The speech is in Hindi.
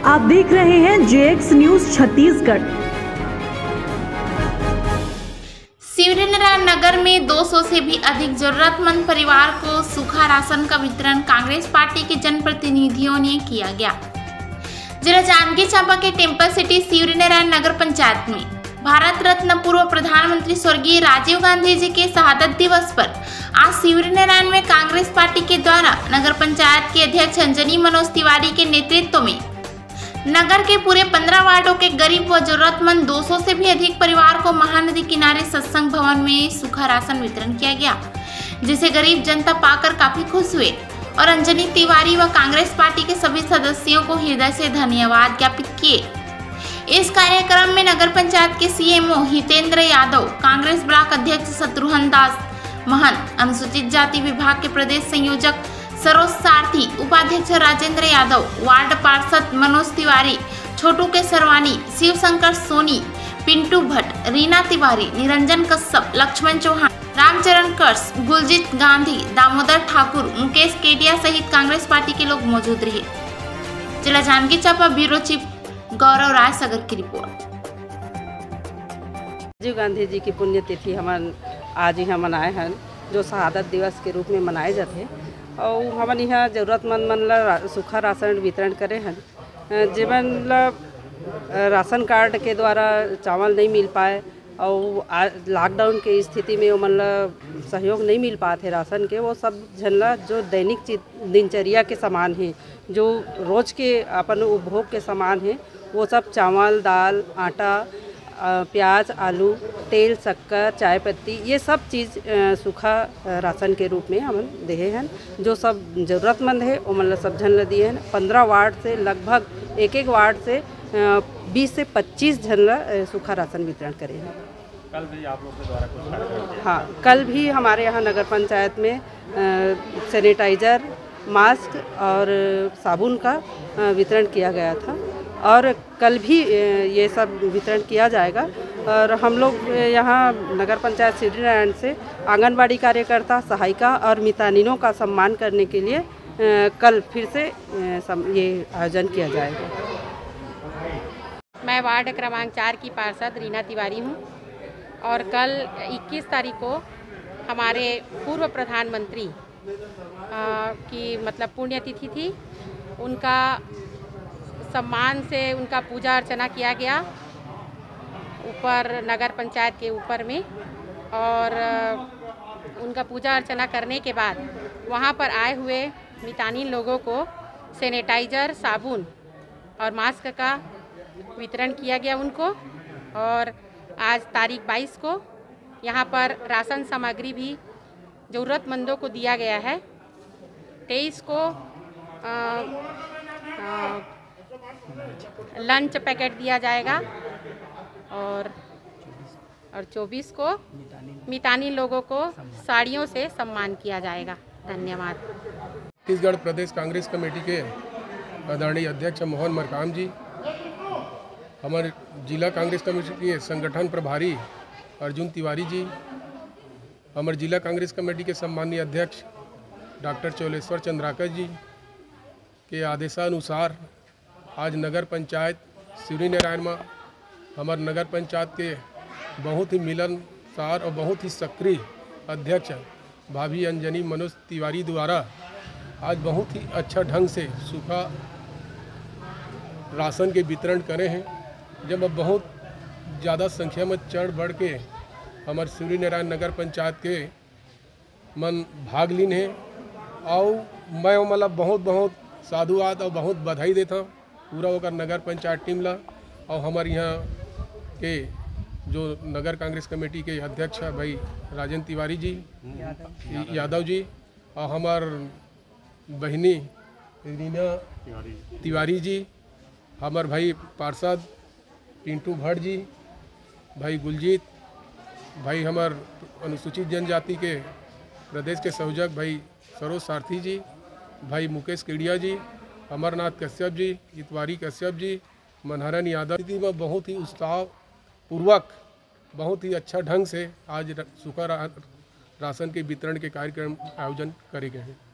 आप देख रहे हैं JX न्यूज छत्तीसगढ़। शिवरीनारायण नगर में 200 से भी अधिक जरूरतमंद परिवार को सूखा राशन का वितरण कांग्रेस पार्टी के जनप्रतिनिधियों ने किया गया। जिला जांजगीर चांपा के टेम्पल सिटी शिवरीनारायण नगर पंचायत में भारत रत्न पूर्व प्रधानमंत्री स्वर्गीय राजीव गांधी जी के शहादत दिवस पर आज शिवरीनारायण में कांग्रेस पार्टी के द्वारा नगर पंचायत के अध्यक्ष अंजनी मनोज तिवारी के नेतृत्व में नगर के पूरे 15 वार्डों के गरीब व जरूरतमंद 200 से भी अधिक परिवार को महानदी किनारे सत्संग भवन में सूखा राशन वितरण किया गया, जिसे गरीब जनता पाकर काफी खुश हुए और अंजनी तिवारी व कांग्रेस पार्टी के सभी सदस्यों को हृदय से धन्यवाद ज्ञापित किए। इस कार्यक्रम में नगर पंचायत के CMO हितेंद्र यादव, कांग्रेस ब्लॉक अध्यक्ष शत्रुघ्न दास महंत, अनुसूचित जाति विभाग के प्रदेश संयोजक सरोज सारथी, उपाध्यक्ष राजेंद्र यादव, वार्ड पार्षद मनोज तिवारी, छोटू के सरवानी, शिव शंकर सोनी, पिंटू भट्ट, रीना तिवारी, निरंजन कश्यप, लक्ष्मण चौहान, रामचरण कर्स, गुलजीत गांधी, दामोदर ठाकुर, मुकेश केडिया सहित कांग्रेस पार्टी के लोग मौजूद रहे। जिला जांजगीर चांपा ब्यूरो चीफ गौरव राय सागर की रिपोर्ट। राजीव गांधी जी की पुण्यतिथि हम आज यहाँ मनाए हैं, जो शहादत दिवस के रूप में मनाए जाते हैं और हमन यहाँ जरूरतमंद मन ला सूखा राशन वितरण करे हैं। जीवन राशन कार्ड के द्वारा चावल नहीं मिल पाए और लॉकडाउन के स्थिति में उमन ला सहयोग नहीं मिल पाते राशन के, वो सब झनला जो दैनिक दिनचर्या के सामान हैं, जो रोज़ के अपन उपभोग के सामान हैं, वो सब चावल, दाल, आटा, प्याज, आलू, तेल, शक्कर, चाय पत्ती, ये सब चीज़ सूखा राशन के रूप में हम देहे हैं। जो सब ज़रूरतमंद है वो मतलब सब झन दिए हैं। 15 वार्ड से लगभग एक वार्ड से 20 से 25 झन सूखा राशन वितरण करे हैं। कल भी आप लोग के द्वारा कुछ कार्यक्रम? हाँ, कल भी हमारे यहाँ नगर पंचायत में सैनिटाइज़र, मास्क और साबुन का वितरण किया गया था और कल भी ये सब वितरण किया जाएगा। और हम लोग यहाँ नगर पंचायत शिवरीनारायण से आंगनबाड़ी कार्यकर्ता, सहायिका और मितानिनों का सम्मान करने के लिए कल फिर से ये आयोजन किया जाएगा। मैं वार्ड क्रमांक 4 की पार्षद रीना तिवारी हूँ और कल 21 तारीख को हमारे पूर्व प्रधानमंत्री की मतलब पुण्यतिथि थी। उनका सम्मान से उनका पूजा अर्चना किया गया ऊपर नगर पंचायत के ऊपर में, और उनका पूजा अर्चना करने के बाद वहाँ पर आए हुए मितानिन लोगों को सैनिटाइज़र, साबुन और मास्क का वितरण किया गया उनको। और आज तारीख 22 को यहाँ पर राशन सामग्री भी ज़रूरतमंदों को दिया गया है। 23 को लंच पैकेट दिया जाएगा और 24 को मितानी लोगों को साड़ियों से सम्मान किया जाएगा। धन्यवाद। छत्तीसगढ़ प्रदेश कांग्रेस कमेटी के आदरणीय अध्यक्ष मोहन मरकाम जी, हमारे जिला कांग्रेस कमेटी के संगठन प्रभारी अर्जुन तिवारी जी, हमारे जिला कांग्रेस कमेटी के सम्मानीय अध्यक्ष डॉक्टर चौलेश्वर चंद्राकर जी के आदेशानुसार आज नगर पंचायत शिवरीनारायण में हमारे नगर पंचायत के बहुत ही मिलनसार और बहुत ही सक्रिय अध्यक्ष भाभी अंजनी मनोज तिवारी द्वारा आज बहुत ही अच्छा ढंग से सूखा राशन के वितरण करे हैं। जब अब बहुत ज़्यादा संख्या में चढ़ बढ़ के हमारे शिवरीनारायण नगर पंचायत के मन भाग लीन है और मैं मतलब बहुत साधुवाद और बहुत बधाई देता हूँ पूरा होकर नगर पंचायत टीम ला और हमारे यहाँ के जो नगर कांग्रेस कमेटी के अध्यक्ष है भाई राजेंद्र तिवारी जी, यादव जी, और हमार बहनी रीना तिवारी जी, हमार भाई पार्षद पिंटू भट्ट जी, भाई गुलजीत, भाई हमार अनुसूचित जनजाति के प्रदेश के संयोजक भाई सरोज सारथी जी, भाई मुकेश केडिया जी, अमरनाथ कश्यप जी, इतवारी कश्यप जी, मनहरन यादव जी में बहुत ही उत्साहपूर्वक बहुत ही अच्छा ढंग से आज सूखा राशन के वितरण के कार्यक्रम आयोजन करे गए हैं।